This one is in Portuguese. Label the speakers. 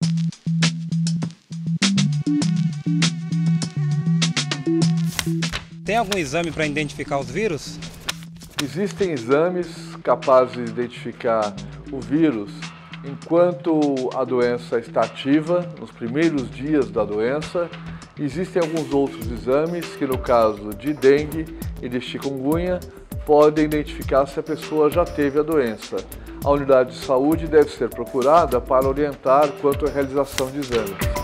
Speaker 1: Tem algum exame para identificar os vírus?
Speaker 2: Existem exames capazes de identificar o vírus enquanto a doença está ativa, nos primeiros dias da doença. Existem alguns outros exames que, no caso de dengue e de chikungunya, podem identificar se a pessoa já teve a doença. A unidade de saúde deve ser procurada para orientar quanto à realização de exames.